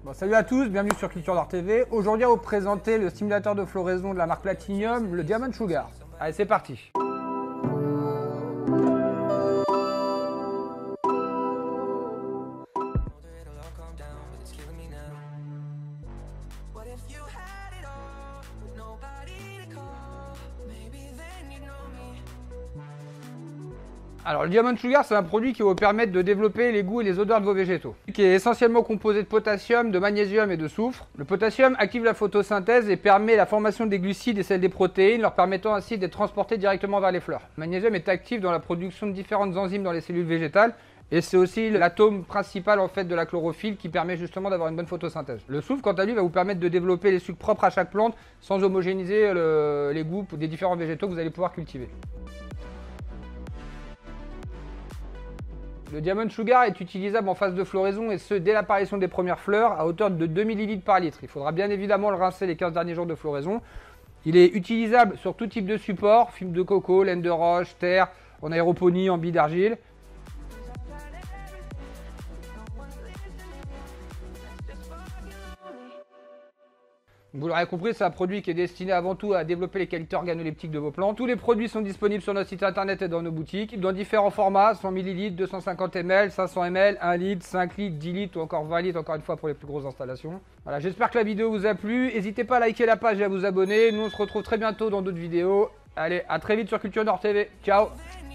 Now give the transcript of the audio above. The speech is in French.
Bon, salut à tous, bienvenue sur Culture Nord TV. Aujourd'hui, on va vous présenter le stimulateur de floraison de la marque Platinum, le Diamond Sugar. Allez, c'est parti. Alors le Diamond Sugar, c'est un produit qui va vous permettre de développer les goûts et les odeurs de vos végétaux, qui est essentiellement composé de potassium, de magnésium et de soufre. Le potassium active la photosynthèse et permet la formation des glucides et celle des protéines, leur permettant ainsi d'être transportés directement vers les fleurs. Le magnésium est actif dans la production de différentes enzymes dans les cellules végétales, et c'est aussi l'atome principal en fait de la chlorophylle qui permet justement d'avoir une bonne photosynthèse. Le soufre, quant à lui, va vous permettre de développer les sucres propres à chaque plante sans homogénéiser les goûts des différents végétaux que vous allez pouvoir cultiver. Le Diamond Sugar est utilisable en phase de floraison et ce dès l'apparition des premières fleurs à hauteur de 2 ml par litre. Il faudra bien évidemment le rincer les 15 derniers jours de floraison. Il est utilisable sur tout type de support, fibre de coco, laine de roche, terre, en aéroponie, en billes d'argile. Vous l'aurez compris, c'est un produit qui est destiné avant tout à développer les qualités organoleptiques de vos plantes. Tous les produits sont disponibles sur notre site internet et dans nos boutiques, dans différents formats, 100 ml, 250 ml, 500 ml, 1 litre, 5 litres, 10 litres ou encore 20 litres, encore une fois pour les plus grosses installations. Voilà, j'espère que la vidéo vous a plu. N'hésitez pas à liker la page et à vous abonner. Nous, on se retrouve très bientôt dans d'autres vidéos. Allez, à très vite sur Culture Nord TV. Ciao!